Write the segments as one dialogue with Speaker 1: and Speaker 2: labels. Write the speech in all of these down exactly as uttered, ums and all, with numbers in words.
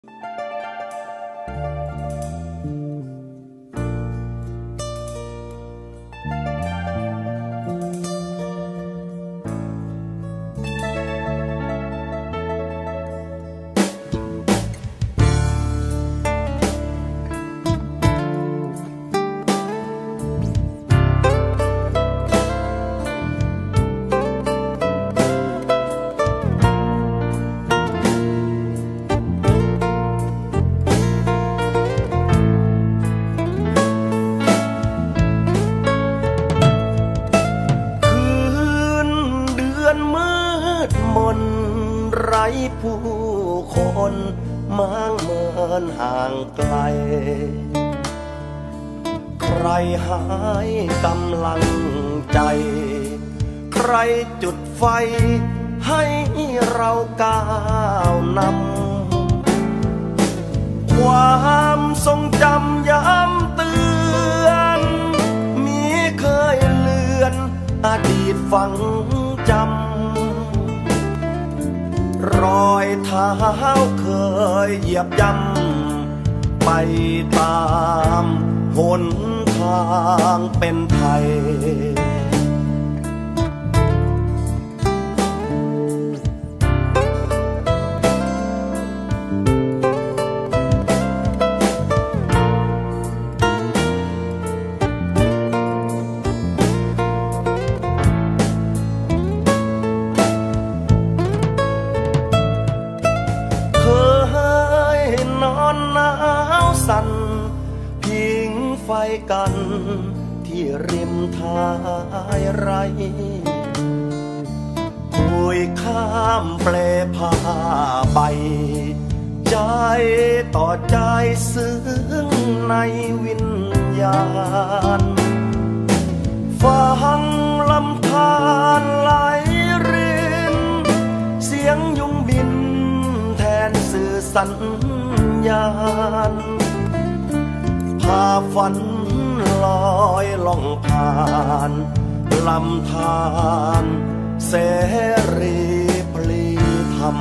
Speaker 1: ผู้คนมางเมินห่างไกลใครหายกำลังใจใครจุดไฟให้เราก้าวนำความทรงจำย้ำเตือนมีเคยเลือนอดีตฝังจำรอยเท้าเคยเหยียบย่ำไปตามหนทางเป็นไทยพิงไฟกันที่ริมทายไรคุยข้ามเปลผ้าใบใจต่อใจซึ้งในวิญญาณฟังลำธารไหลรินเสียงยุงบินแทนสื่อสัญญาณพาฝันลอยล่องผ่านลำธารเสรีพลีธรรม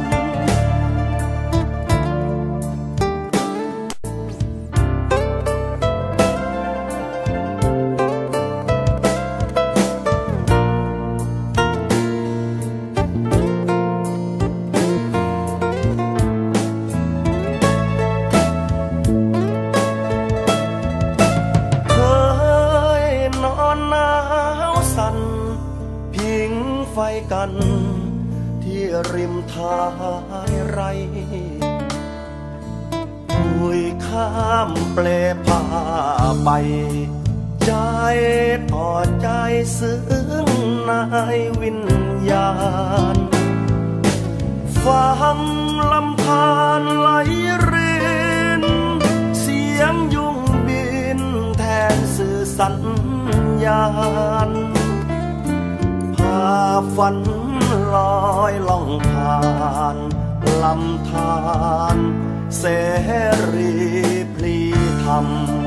Speaker 1: ไฟกันที่ริมทายไรคุยข้ามเปลผ้าใบใจต่อใจซึ้งในวิญญาณฟังลำธารไหลรินเสียงยุงบินแทนสื่อสัญญาณพาฝันลอยล่องผ่านลำธารเสรีพลีธรรม